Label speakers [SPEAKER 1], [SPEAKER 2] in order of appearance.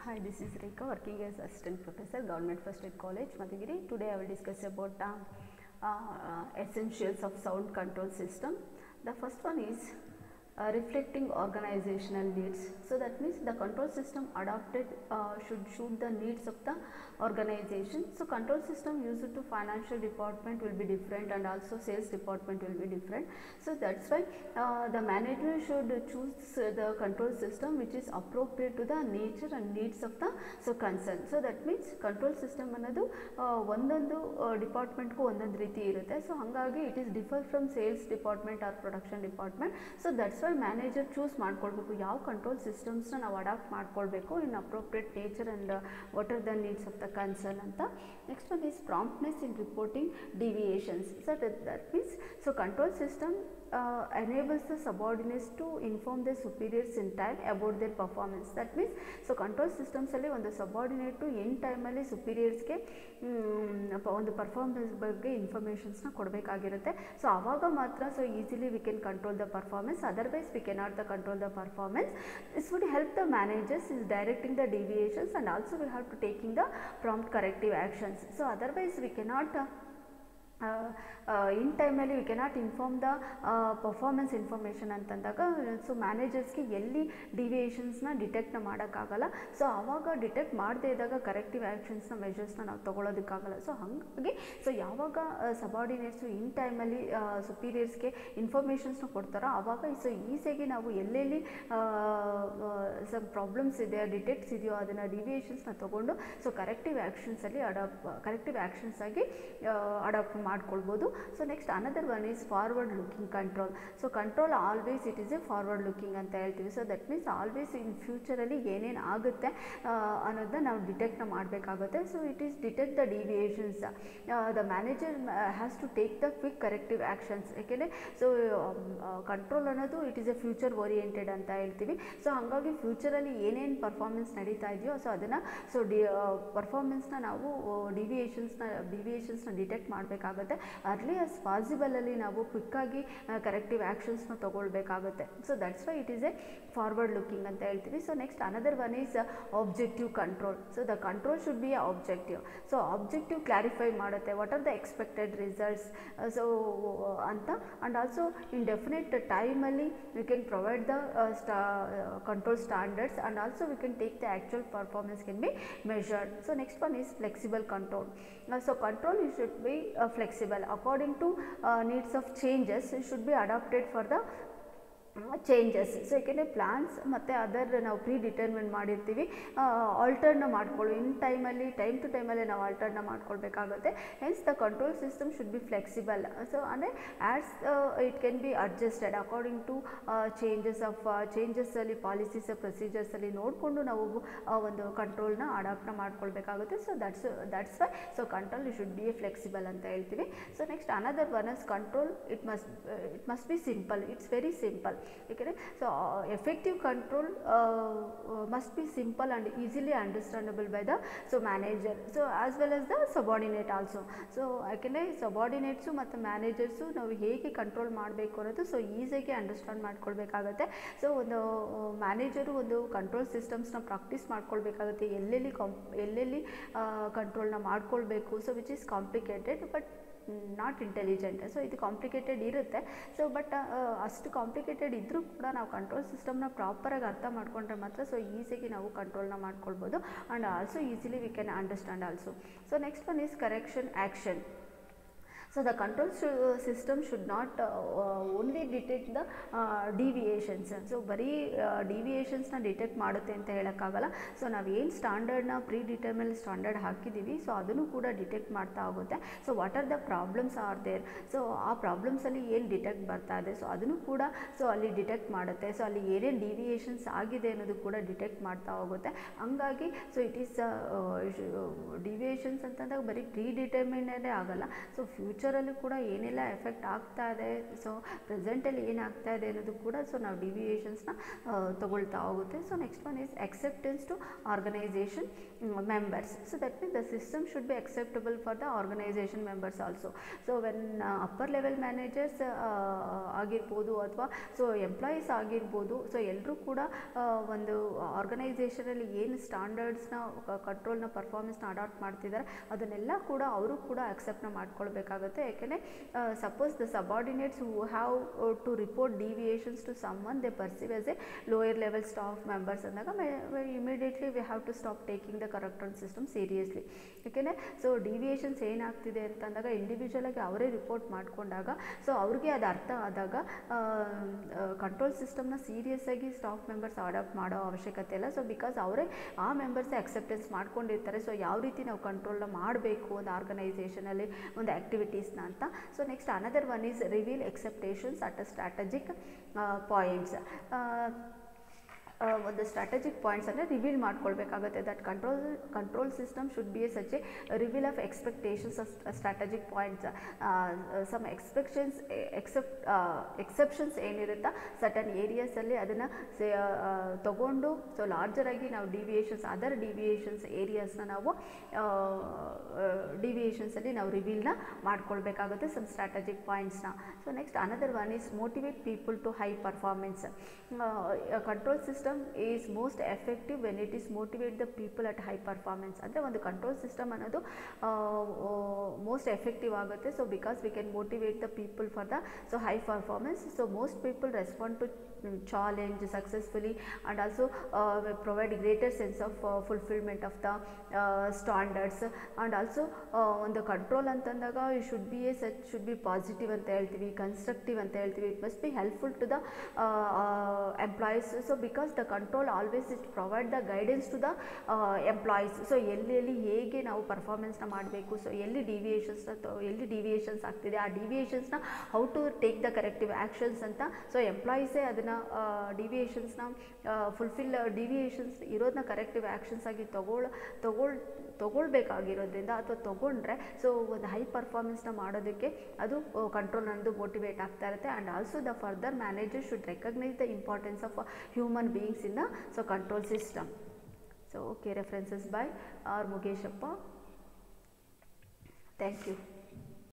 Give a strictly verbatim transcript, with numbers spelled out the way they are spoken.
[SPEAKER 1] Hi, this is Rekha working as assistant professor, Government First Aid College, Madhugiri. Today I will discuss about uh, uh, essentials of sound control system. The first one is uh, reflecting organizational needs. So that means the control system adopted uh, should suit the needs of the organization. So control system used to financial department will be different and also sales department will be different. So that's why uh, the manager should choose the control system which is appropriate to the nature and needs of the so concern. So that means control system ಅನ್ನೋದು ಒಂದೊಂದು ಡಿಪಾರ್ಟ್ಮೆಂಟ್ಗೂ ಒಂದೊಂದು ರೀತಿ ಇರುತ್ತೆ. So ಹಾಗಾಗಿ it is differ from sales department or production department. So that's why manager choose ಮಾಡ್ಕೊಳ್ಬೇಕು ಯಾವ control ಸಿಸ್ಟಮ್ಸ್ನ ನಾವು ಅಡಾಪ್ಟ್ ಮಾಡ್ಕೊಳ್ಬೇಕು in appropriate nature and what are the needs of the concern ಅಂತ. Next one is promptness in reporting deviations. So that means so control system Uh, enables the subordinates to inform their superiors in time about their performance. That means so control systems alli ಒಂದು subordinate to in time ಅಲ್ಲಿ superiors ಗೆ ಒಂದು performance ಬಗ್ಗೆ informations ನ ಕೊಡಬೇಕಾಗಿರುತ್ತೆ. So ಆವಾಗ ಮಾತ್ರ so easily we can control the performance, otherwise we cannot the control the performance. This would help the managers in directing the deviations and also we have to taking the prompt corrective actions. So otherwise we cannot uh, Uh, uh, in time ಅಲ್ಲಿ we cannot inform the performance information ಅಂತಂದಾಗ so ಮ್ಯಾನೇಜರ್ಸ್ಗೆ ಎಲ್ಲಿ ಡಿವಿಯೇಷನ್ಸ್ನ ಡಿಟೆಕ್ಟ್ನ ಮಾಡೋಕ್ಕಾಗಲ್ಲ. So ಆವಾಗ detect ಮಾಡದೇ ಇದ್ದಾಗ corrective ಆ್ಯಕ್ಷನ್ಸ್ನ ಮೆಷರ್ಸ್ನ ನಾವು ತೊಗೊಳೋದಕ್ಕಾಗಲ್ಲ. ಸೊ ಹಾಗಾಗಿ ಸೊ ಯಾವಾಗ ಸಬಾರ್ಡಿನೇಟ್ಸು ಇನ್ ಟೈಮಲ್ಲಿ ಸುಪೀರಿಯರ್ಸ್ಗೆ ಇನ್ಫಾರ್ಮೇಷನ್ಸ್ನ ಕೊಡ್ತಾರೋ ಆವಾಗ ಸೊ ಈಸಿಯಾಗಿ ನಾವು ಎಲ್ಲೆಲ್ಲಿ ಸಮ್ ಪ್ರಾಬ್ಲಮ್ಸ್ ಇದೆ ಡಿಟೆಕ್ಟ್ಸ್ ಇದೆಯೋ ಅದನ್ನು ಡಿವಿಯೇಷನ್ಸ್ನ ತೊಗೊಂಡು ಸೊ ಕರೆಕ್ಟಿವ್ ಆ್ಯಕ್ಷನ್ಸಲ್ಲಿ ಅಡಾಪ್ ಕರೆಕ್ಟಿವ್ ಆ್ಯಕ್ಷನ್ಸ್ ಆಗಿ ಅಡಾಪ್ಟ್ ಮಾಡ್ಕೊಳ್ಬೋದು. So next another one is forward looking control. So control always it is a forward looking ಅಂತ ಹೇಳ್ತೀವಿ. So that means always in ಫ್ಯೂಚರಲ್ಲಿ ಏನೇನು ಆಗುತ್ತೆ ಅನ್ನೋದನ್ನ ನಾವು ಡಿಟೆಕ್ಟ್ನ ಮಾಡಬೇಕಾಗುತ್ತೆ. So it is detect the deviations. The manager has to take the quick corrective actions. ಯಾಕೆಂದರೆ ಸೊ ಕಂಟ್ರೋಲ್ ಅನ್ನೋದು it is a future oriented ಅಂತ ಹೇಳ್ತೀವಿ. ಸೊ ಹಾಗಾಗಿ ಫ್ಯೂಚರಲ್ಲಿ ಏನೇನು ಪರ್ಫಾರ್ಮೆನ್ಸ್ ನಡೀತಾ ಇದೆಯೋ ಸೊ ಅದನ್ನು ಸೊ ಡಿ ಪರ್ಫಾರ್ಮೆನ್ಸ್ನ ನಾವು ಡಿವಿಯೇಷನ್ಸ್ನ ಡಿವಿಯೇಷನ್ಸ್ನ ಡಿಟೆಕ್ಟ್ ಮಾಡಬೇಕಾಗುತ್ತೆ. ಅರ್ಲಿ ಆಸ್ ಪಾಸಿಬಲಲ್ಲಿ ನಾವು ಕ್ವಿಕ್ಕಾಗಿ ಕರೆಕ್ಟಿವ್ ಆ್ಯಕ್ಷನ್ಸ್ನ ತೊಗೊಳ್ಬೇಕಾಗುತ್ತೆ. So that's why it is a forward looking ಅಂತ ಹೇಳ್ತೀವಿ. So next another one is objective control. So the control should be objective. So objective clarify ಮಾಡುತ್ತೆ what are the expected results so ಅಂತ and also in definite ಟೈಮಲ್ಲಿ we can provide the ಸ್ಟಾ control standards and also we can take the actual performance can be measured. So next one is flexible control. So control you should be uh, flexible according to uh, needs of changes. It should be adapted for the changes. So ಯಾಕೆಂದರೆ plans ಮತ್ತು other ನಾವು pre determine ಮಾಡಿರ್ತೀವಿ ಆಲ್ಟರ್ನ ಮಾಡ್ಕೊಳ್ಳಿ in ಟೈಮಲ್ಲಿ time to ಟೈಮಲ್ಲಿ ನಾವು ಆಲ್ಟರ್ನ ಮಾಡ್ಕೊಳ್ಬೇಕಾಗುತ್ತೆ. Hence the control system should be flexible. So ಅಂದರೆ as it can be adjusted according to changes of ಚೇಂಜಸ್ಸಲ್ಲಿ ಪಾಲಿಸೀಸ್ ಪ್ರೊಸೀಜರ್ಸಲ್ಲಿ ನೋಡಿಕೊಂಡು ನಾವು ಒಂದು ಕಂಟ್ರೋಲ್ನ ಅಡಾಪ್ಟ್ನ ಮಾಡ್ಕೊಳ್ಬೇಕಾಗುತ್ತೆ. So that's that's why so control you should be a flexible ಅಂತ ಹೇಳ್ತೀವಿ. So next another one is control it must it must be simple. It's very simple. Okay, so uh, effective control uh, uh, must be simple and easily understandable by the so manager so as well as the subordinate also. So ಯಾಕೆಂದರೆ ಸಬಾರ್ಡಿನೇಟ್ಸು ಮತ್ತು managers ನಾವು ಹೇಗೆ control ಮಾಡಬೇಕು ಅನ್ನೋದು so ಈಸಿಯಾಗಿ understand ಮಾಡ್ಕೊಳ್ಬೇಕಾಗತ್ತೆ. So ಒಂದು manager ಒಂದು ಕಂಟ್ರೋಲ್ ಸಿಸ್ಟಮ್ಸ್ನ ಪ್ರಾಕ್ಟೀಸ್ ಮಾಡ್ಕೊಳ್ಬೇಕಾಗುತ್ತೆ ಎಲ್ಲೆಲ್ಲಿ ಕಾಂಪ್ ಎಲ್ಲೆಲ್ಲಿ ಕಂಟ್ರೋಲ್ನ ಮಾಡ್ಕೊಳ್ಬೇಕು. So which is complicated but not intelligent. So ಇದು ಕಾಂಪ್ಲಿಕೇಟೆಡ್ ಇರುತ್ತೆ. ಸೊ ಬಟ್ ಅಷ್ಟು ಕಾಂಪ್ಲಿಕೇಟೆಡ್ ಇದ್ದರೂ ಕೂಡ ನಾವು ಕಂಟ್ರೋಲ್ ಸಿಸ್ಟಮ್ನ ಪ್ರಾಪರಾಗಿ ಅರ್ಥ ಮಾಡ್ಕೊಂಡ್ರೆ ಮಾತ್ರ ಸೊ ಈಸಿಯಾಗಿ ನಾವು ಕಂಟ್ರೋಲ್ನ ಮಾಡ್ಕೊಳ್ಬೋದು and also easily we can understand also. So next one is correction action. So the control system should not uh, uh, only detect the uh, deviations. So ಬರೀ ಡಿವಿಯೇಷನ್ಸ್ನ ಡಿಟೆಕ್ಟ್ ಮಾಡುತ್ತೆ ಅಂತ ಹೇಳೋಕ್ಕಾಗಲ್ಲ. ಸೊ ನಾವು ಏನು ಸ್ಟ್ಯಾಂಡರ್ಡ್ನ ಪ್ರೀ ಡಿಟರ್ಮಿನ್ ಸ್ಟ್ಯಾಂಡರ್ಡ್ ಹಾಕಿದ್ದೀವಿ so ಅದನ್ನು ಕೂಡ ಡಿಟೆಕ್ಟ್ ಮಾಡ್ತಾ ಹೋಗುತ್ತೆ. So what are the problems are there. So ಆ ಪ್ರಾಬ್ಲಮ್ಸಲ್ಲಿ ಏನು ಡಿಟೆಕ್ಟ್ ಬರ್ತಾ ಇದೆ ಸೊ ಅದನ್ನು ಕೂಡ ಸೊ ಅಲ್ಲಿ ಡಿಟೆಕ್ಟ್ ಮಾಡುತ್ತೆ. ಸೊ ಅಲ್ಲಿ ಏನೇನು ಡಿವಿಯೇಷನ್ಸ್ ಆಗಿದೆ ಅನ್ನೋದು ಕೂಡ ಡಿಟೆಕ್ಟ್ ಮಾಡ್ತಾ ಹೋಗುತ್ತೆ. ಹಂಗಾಗಿ ಸೊ ಇಟ್ ಈಸ್ ಡಿವಿಯೇಷನ್ಸ್ ಅಂತಂದಾಗ ಬರೀ ಪ್ರೀ ಡಿಟರ್ಮಿನೇಡೇ ಆಗಲ್ಲ. ಸೊ ಫ್ಯೂಚರ್ ಫ್ಯೂಚರಲ್ಲೂ ಕೂಡ ಏನೆಲ್ಲ ಎಫೆಕ್ಟ್ ಆಗ್ತಾ ಇದೆ, ಸೊ ಪ್ರೆಸೆಂಟಲ್ಲಿ ಏನಾಗ್ತಾ ಇದೆ ಅನ್ನೋದು ಕೂಡ ಸೊ ನಾವು ಡಿವಿಯೇಷನ್ಸ್ನ ತೊಗೊಳ್ತಾ ಹೋಗುತ್ತೆ. So next one is acceptance to organization members. So that means the system should be acceptable for the organization members also. So when uh, upper level managers ಆಗಿರ್ಬೋದು ಅಥವಾ ಸೊ ಎಂಪ್ಲಾಯೀಸ್ ಆಗಿರ್ಬೋದು, ಸೊ ಎಲ್ಲರೂ ಕೂಡ ಒಂದು ಆರ್ಗನೈಸೇಷನಲ್ಲಿ ಏನು ಸ್ಟ್ಯಾಂಡರ್ಡ್ಸ್ನ ಕಂಟ್ರೋಲ್ನ ಪರ್ಫಾರ್ಮೆನ್ಸ್ನ ಅಡಾಪ್ಟ್ ಮಾಡ್ತಿದ್ದಾರೆ ಅದನ್ನೆಲ್ಲ ಕೂಡ ಅವರು ಕೂಡ ಅಕ್ಸೆಪ್ಟ್ನ ಮಾಡ್ಕೊಳ್ಬೇಕಾಗುತ್ತೆ. ಯಾಕೆಂದರೆ suppose the subordinates who have to report deviations to someone they perceive as a lower level staff members ಅಂದಾಗ immediately we have to stop taking the corrective system seriously. ಯಾಕೆಂದರೆ ಸೊ ಡಿವಿಯೇಷನ್ಸ್ ಏನಾಗ್ತಿದೆ ಅಂತಂದಾಗ ಇಂಡಿವಿಜುವಲಾಗಿ ಅವರೇ report ಮಾಡಿಕೊಂಡಾಗ so ಅವ್ರಿಗೆ ಅದು ಅರ್ಥ ಆದಾಗ ಕಂಟ್ರೋಲ್ ಸಿಸ್ಟಮ್ನ ಸೀರಿಯಸ್ ಆಗಿ ಸ್ಟಾಫ್ ಮೆಂಬರ್ಸ್ ಅಡಾಪ್ಟ್ ಮಾಡೋ ಅವಶ್ಯಕತೆ ಇಲ್ಲ. ಸೊ ಬಿಕಾಸ್ ಅವರೇ ಆ ಮೆಂಬರ್ಸೇ ಅಕ್ಸೆಪ್ಟೆನ್ಸ್ ಮಾಡ್ಕೊಂಡಿರ್ತಾರೆ. ಸೊ ಯಾವ ರೀತಿ ನಾವು ಕಂಟ್ರೋಲ್ನ ಮಾಡಬೇಕು ಒಂದು ಆರ್ಗನೈಸೇಷನಲ್ಲಿ ಒಂದು ಆ್ಯಕ್ಟಿವಿಟೀಸ್ನ ಅಂತ. So next another one is reveal exceptions at a strategic points. ಒಂದು ಸ್ಟ್ರಾಟಜಿಕ್ ಪಾಯಿಂಟ್ಸ್ ಅಂದರೆ ರಿವೀಲ್ ಮಾಡ್ಕೊಳ್ಬೇಕಾಗುತ್ತೆ. That control control system should be a such a reveal of expectations of strategic points. Some expectations except exceptions ಏನಿರುತ್ತಾ certain ಏರಿಯಾಸಲ್ಲಿ ಅದನ್ನು ತಗೊಂಡು so ಲಾರ್ಜರಾಗಿ ನಾವು deviations other deviations ಏರಿಯಾಸ್ನ ನಾವು ಡಿವಿಯೇಷನ್ಸಲ್ಲಿ ನಾವು ರಿವೀಲ್ನ ಮಾಡ್ಕೊಳ್ಬೇಕಾಗುತ್ತೆ ಸಮ್ ಸ್ಟ್ರಾಟಜಿಕ್ ಪಾಯಿಂಟ್ಸ್ನ. So next another one is motivate people to high performance. Control system is most effective when it is motivate the people at high performance. ಅಂದರೆ ಒಂದು ಕಂಟ್ರೋಲ್ ಸಿಸ್ಟಮ್ ಅನ್ನೋದು most effective ಆಗುತ್ತೆ. So because we can motivate the people for the so high performance. So most people respond to challenge successfully and also uh, provide greater sense of uh, fulfillment of the uh, standards. And also on the control antandhaga you should be a such should be positive anta heltivi, constructive anta heltivi. It must be helpful to the uh, uh, employees. So because the control always is to provide the guidance to the uh, employees. So elli elli hege ನಾವು performance ನ ಮಾಡಬೇಕು, so ಎಲ್ಲಿ deviations ಎಲ್ಲಿ deviations ಆಗ್ತಿದೆ ಆ ಡಿವಿಯೇಷನ್ಸ್ನ how to take the corrective actions ಅಂತ so ಎಂಪ್ಲಾಯೀಸೇ ಅದನ್ನು ಡಿವಿಯೇಷನ್ಸ್ನ ಫುಲ್ಫಿಲ್ ಡಿವಿಯೇಷನ್ಸ್ ಇರೋದನ್ನ ಕರೆಕ್ಟಿವ್ ಆ್ಯಕ್ಷನ್ಸ್ ಆಗಿ ತಗೊಳ್ ತಗೊಳ್ ತೊಗೊಳ್ಬೇಕಾಗಿರೋದ್ರಿಂದ ಅಥವಾ ತೊಗೊಂಡ್ರೆ ಸೊ ಒಂದು ಹೈ ಪರ್ಫಾರ್ಮೆನ್ಸ್ನ ಮಾಡೋದಕ್ಕೆ ಅದು ಕಂಟ್ರೋಲ್ ಅನ್ನೋದು ಮೋಟಿವೇಟ್ ಆಗ್ತಾ ಇರುತ್ತೆ. And also the further manager should recognise the importance of human beings in the so control system. So okay, references by R Mugeshappa. Thank you.